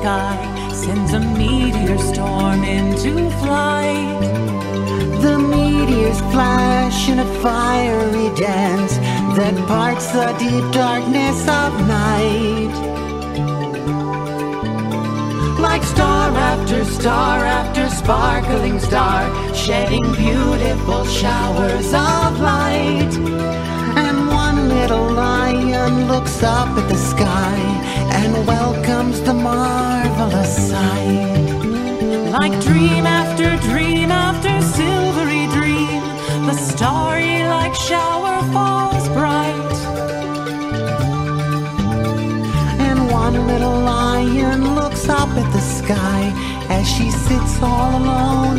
sky sends a meteor storm into flight. The meteors flash in a fiery dance that parts the deep darkness of night. Like star after sparkling star, shedding beautiful showers of light. And one little lion looks up at the sky and welcomes the marvelous sight. Like dream after silvery dream, the starry-like shower falls bright. And one little lion looks up at the sky as she sits all alone